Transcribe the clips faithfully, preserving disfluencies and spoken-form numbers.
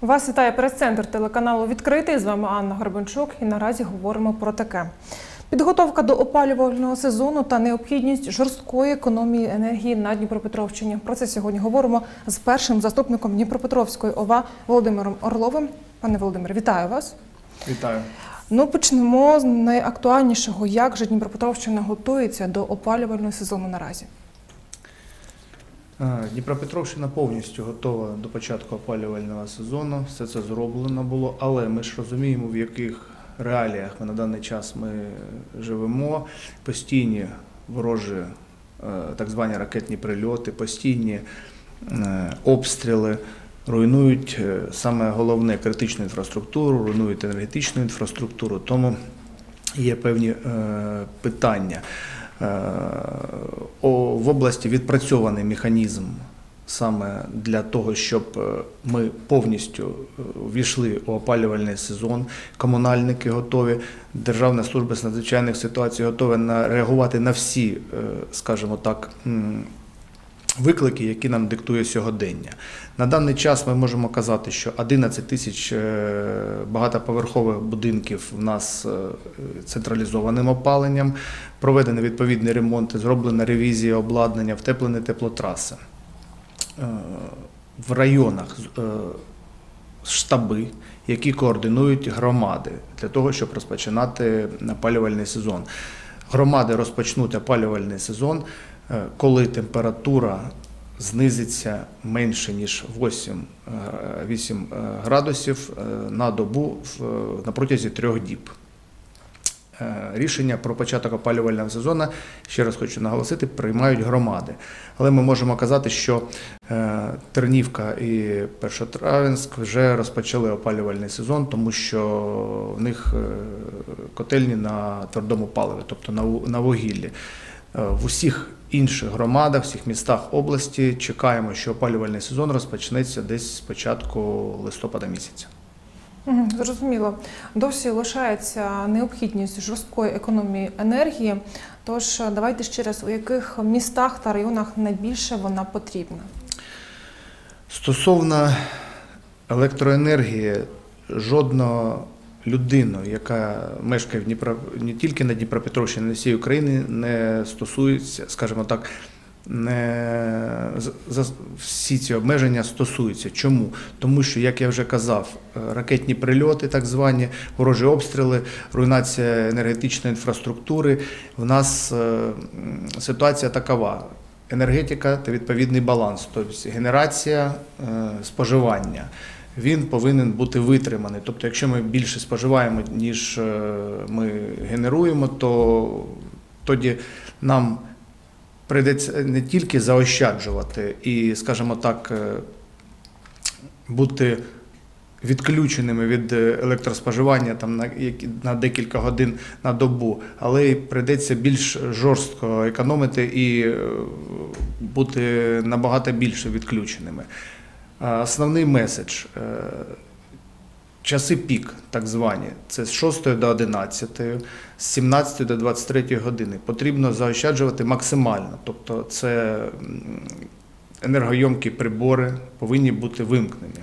Вас вітає прес-центр телеканалу «Відкритий». З вами Анна Горбанчук і наразі говоримо про таке. Підготовка до опалювального сезону та необхідність жорсткої економії енергії на Дніпропетровщині. Про це сьогодні говоримо з першим заступником Дніпропетровської ОВА Володимиром Орловим. Пане Володимире, вітаю вас. Вітаю. Ну, почнемо з найактуальнішого. Як же Дніпропетровщина готується до опалювального сезону наразі? Дніпропетровщина повністю готова до початку опалювального сезону. Все це зроблено було, але ми ж розуміємо, в яких реаліях ми на даний час ми живемо. Постійні ворожі так звані ракетні прильоти, постійні обстріли руйнують саме головне критичну інфраструктуру, руйнують енергетичну інфраструктуру, тому є певні питання. В області відпрацьований механізм саме для того, щоб ми повністю ввійшли у опалювальний сезон. Комунальники готові, Державна служба з надзвичайних ситуацій готова реагувати на всі, скажімо так, виклики, які нам диктує сьогодення. На даний час ми можемо казати, що одинадцять тисяч багатоповерхових будинків в нас централізованим опаленням, проведені відповідні ремонти, зроблена ревізія обладнання, втеплені теплотраси. В районах штаби, які координують громади для того, щоб розпочинати опалювальний сезон. Громади розпочнуть опалювальний сезон, коли температура знизиться менше, ніж вісім градусів на добу на протязі трьох діб. Рішення про початок опалювального сезону, ще раз хочу наголосити, приймають громади. Але ми можемо казати, що Тернівка і Першотравенськ вже розпочали опалювальний сезон, тому що в них котельні на твердому паливі, тобто на вугіллі. В усіх інших громадах, в всіх містах області чекаємо, що опалювальний сезон розпочнеться десь з початку листопада місяця. Зрозуміло. Досі лишається необхідність жорсткої економії енергії. Тож давайте ще раз, у яких містах та районах найбільше вона потрібна? Стосовно електроенергії, жодна людина, яка мешкає в Дніпро, не тільки на Дніпропетровщині, на всій Україні, не стосується, скажімо так, не всі ці обмеження стосуються. Чому? Тому що, як я вже казав, ракетні прильоти, так звані, ворожі обстріли, руйнація енергетичної інфраструктури. В нас ситуація такова: енергетика та відповідний баланс, тобто генерація, споживання. Він повинен бути витриманий. Тобто, якщо ми більше споживаємо, ніж ми генеруємо, то тоді нам прийдеться не тільки заощаджувати і, скажімо так, бути відключеними від електроспоживання там, на, на декілька годин на добу, але й прийдеться більш жорстко економити і бути набагато більше відключеними. Основний меседж – часи пік, так звані, це з шостої до одинадцятої, з сімнадцятої до двадцять третьої години. Потрібно заощаджувати максимально, тобто це енергойомкі прибори повинні бути вимкнені.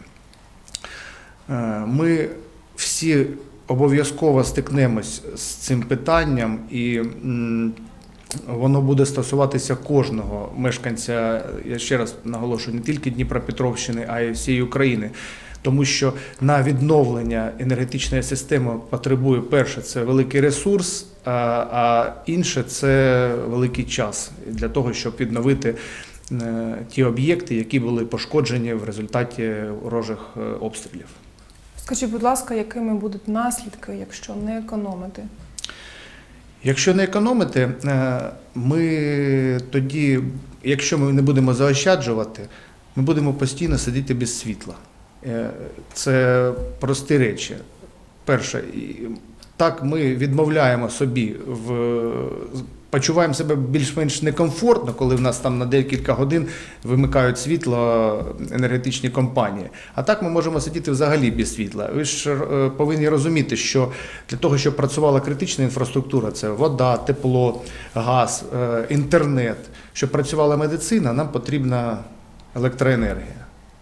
Ми всі обов'язково стикнемось з цим питанням, і воно буде стосуватися кожного мешканця, я ще раз наголошую, не тільки Дніпропетровщини, а й всієї України. Тому що на відновлення енергетичної системи потребує, перше, це великий ресурс, а інше – це великий час для того, щоб відновити ті об'єкти, які були пошкоджені в результаті ворожих обстрілів. Скажіть, будь ласка, якими будуть наслідки, якщо не економити? Якщо не економити, ми тоді, якщо ми не будемо заощаджувати, ми будемо постійно сидіти без світла. Це прості речі. Перше, так ми відмовляємо собі, в, почуваємо себе більш-менш некомфортно, коли в нас там на декілька годин вимикають світло енергетичні компанії. А так ми можемо сидіти взагалі без світла. Ви ж повинні розуміти, що для того, щоб працювала критична інфраструктура, це вода, тепло, газ, інтернет, щоб працювала медицина, нам потрібна електроенергія.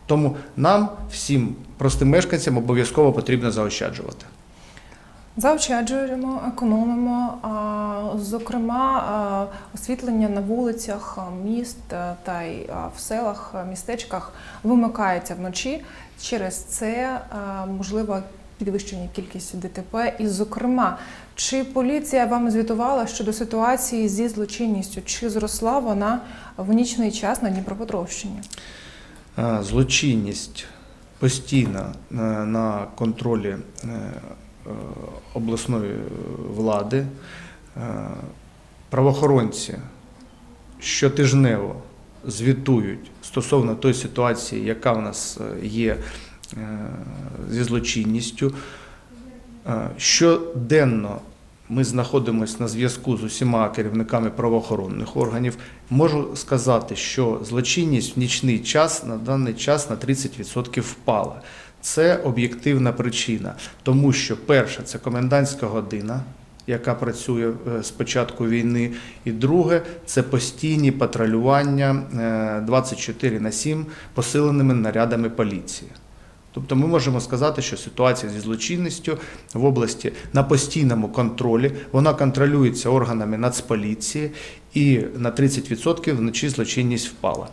Тому нам, всім простим мешканцям, обов'язково потрібно заощаджувати. Заощаджуємо, економимо, зокрема, освітлення на вулицях міст та й в селах, містечках вимикається вночі. Через це можливо підвищення кількості Д Т П. І, зокрема, чи поліція вам звітувала щодо ситуації зі злочинністю? Чи зросла вона в нічний час на Дніпропетровщині? Злочинність постійно на контролі обласної влади. Правоохоронці щотижнево звітують стосовно тої ситуації, яка в нас є зі злочинністю. Щоденно ми знаходимося на зв'язку з усіма керівниками правоохоронних органів. Можу сказати, що злочинність в нічний час на даний час на тридцять відсотків впала. Це об'єктивна причина, тому що перше – це комендантська година, яка працює з початку війни, і друге – це постійні патрулювання двадцять чотири на сім посиленими нарядами поліції. Тобто ми можемо сказати, що ситуація зі злочинністю в області на постійному контролі, вона контролюється органами Нацполіції, і на тридцять відсотків вночі злочинність впала.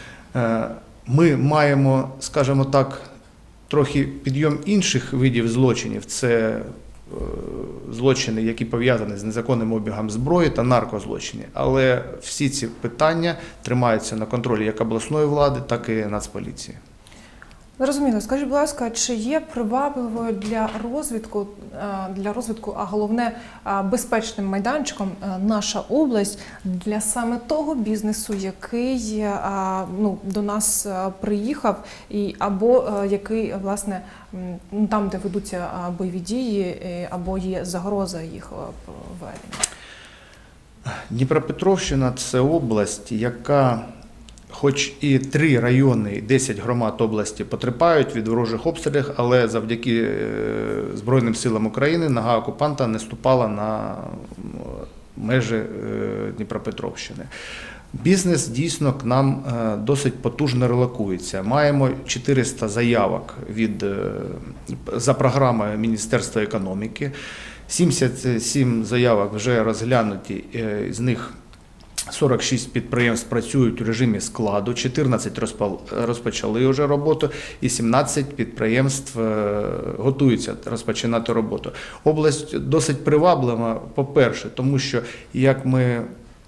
Ми маємо, скажімо так, трохи підйом інших видів злочинів. Це злочини, які пов'язані з незаконним обігом зброї та наркозлочини. Але всі ці питання тримаються на контролі як обласної влади, так і Нацполіції. Зрозуміло. Скажіть, будь ласка, чи є привабливою для розвитку, для розвитку, а головне безпечним майданчиком наша область для саме того бізнесу, який ну, до нас приїхав, і або який, власне, там, де ведуться бойові дії, або є загроза їх ведення? Дніпропетровщина – це область, яка, хоч і три райони, десять громад області потерпають від ворожих обстрілів, але завдяки Збройним силам України нога окупанта не ступала на межі Дніпропетровщини. Бізнес дійсно к нам досить потужно релокується. Маємо чотириста заявок від, за програмою Міністерства економіки. сімдесят сім заявок вже розглянуті, з них сорок шість підприємств працюють у режимі складу, чотирнадцять розпочали вже роботу і сімнадцять підприємств готуються розпочинати роботу. Область досить приваблива, по-перше, тому що, як ми,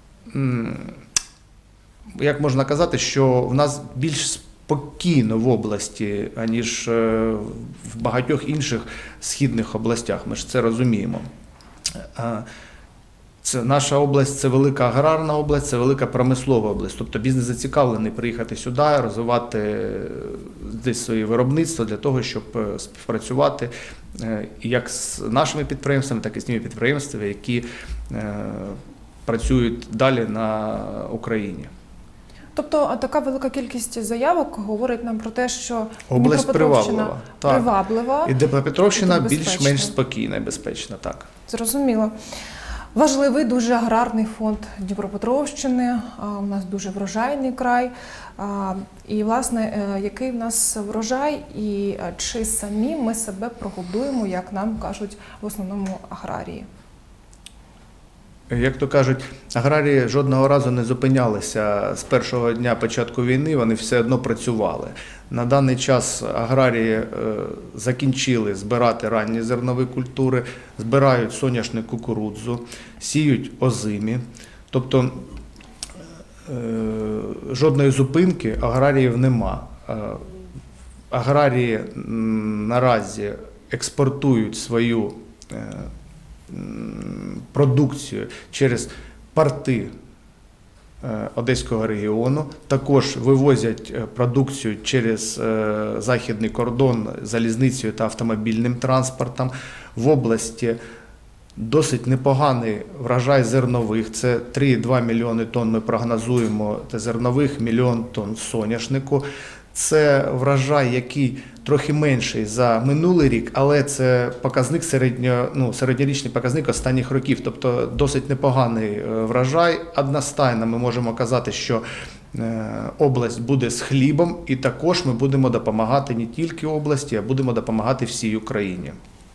як можна казати, що в нас більш спокійно в області, аніж в багатьох інших східних областях, ми ж це розуміємо. Це наша область, це велика аграрна область, це велика промислова область. Тобто бізнес зацікавлений приїхати сюди, розвивати десь своє виробництво для того, щоб співпрацювати як з нашими підприємствами, так і з тими підприємствами, які працюють далі на Україні. Тобто така велика кількість заявок говорить нам про те, що область приваблива, приваблива і Дніпропетровщина більш-менш спокійна і безпечна. Так. Зрозуміло. Важливий дуже аграрний фонд Дніпропетровщини, у нас дуже врожайний край. І, власне, який в нас врожай і чи самі ми себе прогодуємо, як нам кажуть в основному аграрії? Як то кажуть, аграрії жодного разу не зупинялися з першого дня початку війни, вони все одно працювали. На даний час аграрії закінчили збирати ранні зернові культури, збирають соняшник, кукурудзу, сіють озимі. Тобто жодної зупинки аграріїв нема. Аграрії наразі експортують свою продукцію через порти Одеського регіону, також вивозять продукцію через західний кордон залізницею та автомобільним транспортом. В області досить непоганий врожай зернових, це три цілих два мільйони тонн ми прогнозуємо зернових, мільйон тонн соняшнику. Це врожай, який трохи менший за минулий рік, але це показник середньо, ну, середньорічний показник останніх років, тобто досить непоганий врожай. Одностайно ми можемо казати, що область буде з хлібом, і також ми будемо допомагати не тільки області, а будемо допомагати всій Україні.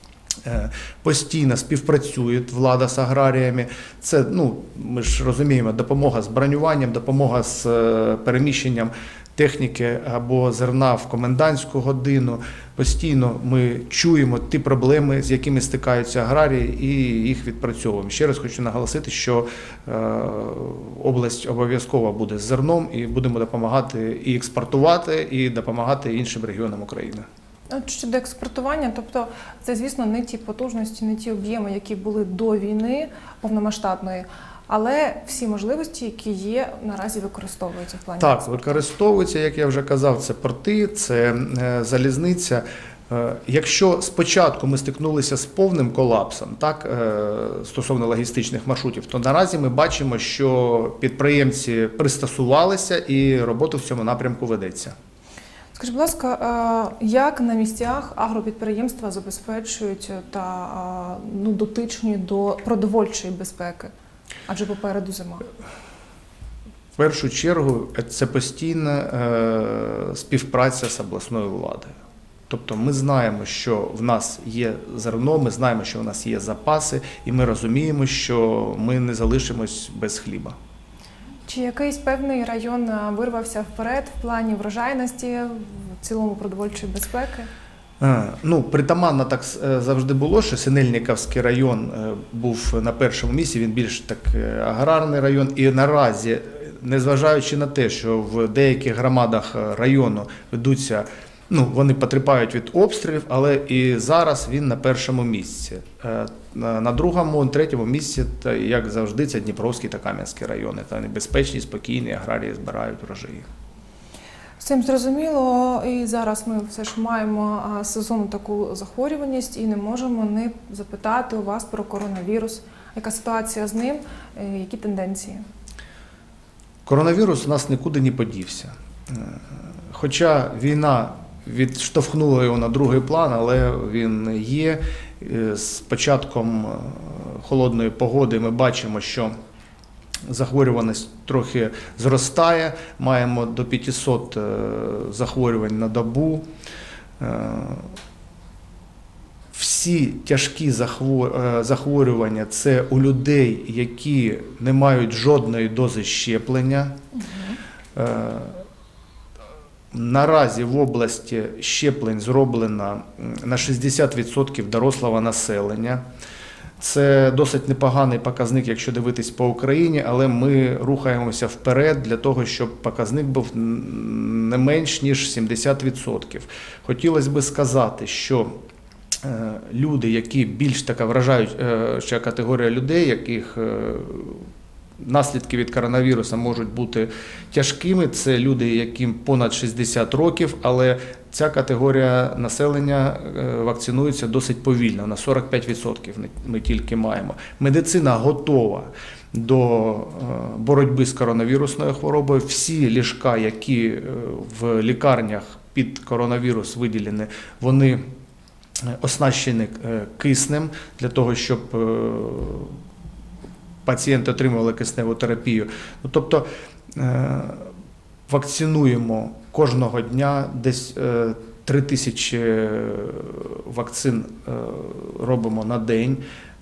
Постійно співпрацює влада з аграріями. Це, ну, ми ж розуміємо, допомога з бронюванням, допомога з переміщенням техніки або зерна в комендантську годину. Постійно ми чуємо ті проблеми, з якими стикаються аграрії, і їх відпрацьовуємо. Ще раз хочу наголосити, що е, область обов'язково буде з зерном, і будемо допомагати і експортувати, і допомагати іншим регіонам України. От щодо експортування, тобто це, звісно, не ті потужності, не ті об'єми, які були до війни повномасштабної, але всі можливості, які є, наразі використовуються в плані Так, експорту. використовуються, як я вже казав, це порти, це е, залізниця. Е, якщо спочатку ми стикнулися з повним колапсом, так, е, стосовно логістичних маршрутів, то наразі ми бачимо, що підприємці пристосувалися і робота в цьому напрямку ведеться. Скажіть, будь ласка, як на місцях агропідприємства забезпечують та ну, дотичні до продовольчої безпеки? Адже попереду зима. В першу чергу це постійна е, співпраця з обласною владою. Тобто ми знаємо, що в нас є зерно, ми знаємо, що в нас є запаси, і ми розуміємо, що ми не залишимось без хліба. Чи якийсь певний район вирвався вперед в плані врожайності, в цілому продовольчої безпеки? Ну, притаманно так завжди було, що Синельниківський район був на першому місці, він більш так аграрний район. І наразі, незважаючи на те, що в деяких громадах району ведуться, ну, вони потерпають від обстрілів, але і зараз він на першому місці. На другому, третьому місці, як завжди, це Дніпровський та Кам'янський райони. Та небезпечні, спокійні, аграрії збирають врожаї. З цим зрозуміло, і зараз ми все ж маємо сезонну таку захворюваність і не можемо не запитати у вас про коронавірус. Яка ситуація з ним, які тенденції? Коронавірус у нас нікуди не подівся. Хоча війна відштовхнула його на другий план, але він є. З початком холодної погоди ми бачимо, що захворюваність трохи зростає, маємо до п'ятисот захворювань на добу. Всі тяжкі захворювання – це у людей, які не мають жодної дози щеплення. Угу. Наразі в області щеплень зроблено на шістдесят відсотків дорослого населення. Це досить непоганий показник, якщо дивитись по Україні, але ми рухаємося вперед для того, щоб показник був не менш ніж сімдесят відсотків. Хотілося б сказати, що люди, які більш така вражаюча категорія людей, яких наслідки від коронавірусу можуть бути тяжкими, це люди, яким понад шістдесят років, але ця категорія населення вакцинується досить повільно, на сорок п'ять відсотків ми тільки маємо. Медицина готова до боротьби з коронавірусною хворобою. Всі ліжка, які в лікарнях під коронавірус виділені, вони оснащені киснем для того, щоб пацієнти отримували кисневу терапію. Ну, тобто вакцинуємо кожного дня, десь три тисячі вакцин робимо на день.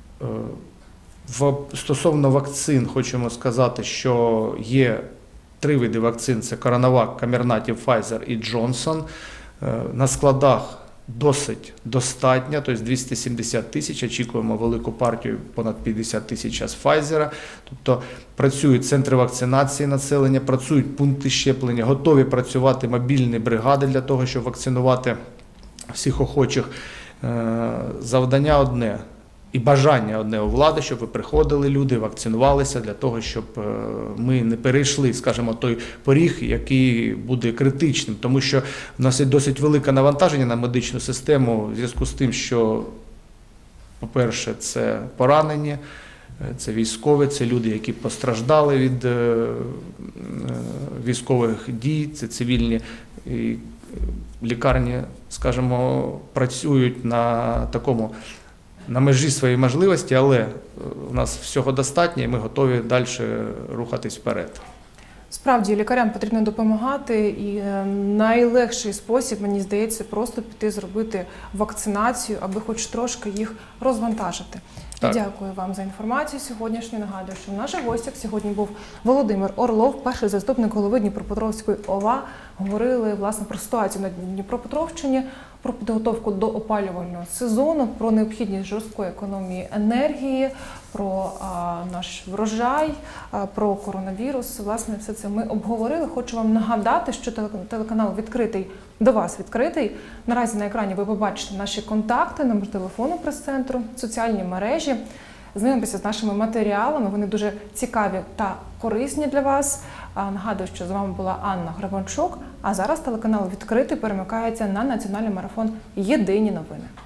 Стосовно вакцин хочемо сказати, що є три види вакцин – це Коронавак, Камернатів, Pfizer і Джонсон. На складах досить достатньо, тобто двісті сімдесят тисяч, очікуємо велику партію, понад п'ятдесят тисяч з Pfizer. Тобто працюють центри вакцинації населення, працюють пункти щеплення, готові працювати мобільні бригади для того, щоб вакцинувати всіх охочих. Завдання одне і бажання одне у влади, щоб ви приходили люди, вакцинувалися для того, щоб ми не перейшли, скажімо, той поріг, який буде критичним. Тому що в нас є досить велике навантаження на медичну систему в зв'язку з тим, що, по-перше, це поранені, це військові, це люди, які постраждали від військових дій, це цивільні лікарні, скажімо, працюють на такому на межі своєї можливості, але у нас всього достатньо і ми готові далі рухатись вперед. Справді, лікарям потрібно допомагати, і е, найлегший спосіб, мені здається, просто піти зробити вакцинацію, аби хоч трошки їх розвантажити. Так. Дякую вам за інформацію сьогоднішню. Нагадую, що в наших гостях сьогодні був Володимир Орлов, перший заступник голови Дніпропетровської ОВА. Говорили, власне, про ситуацію на Дніпропетровщині, про підготовку до опалювального сезону, про необхідність жорсткої економії енергії, про а, наш врожай, а, про коронавірус. Власне, все це ми обговорили. Хочу вам нагадати, що телеканал відкритий, до вас відкритий. Наразі на екрані ви побачите наші контакти, номер телефону прес-центру, соціальні мережі. Знайомтеся з нашими матеріалами, вони дуже цікаві та корисні для вас. Нагадую, що з вами була Анна Гребенчук, а зараз телеканал відкритий перемикається на національний марафон «Єдині новини».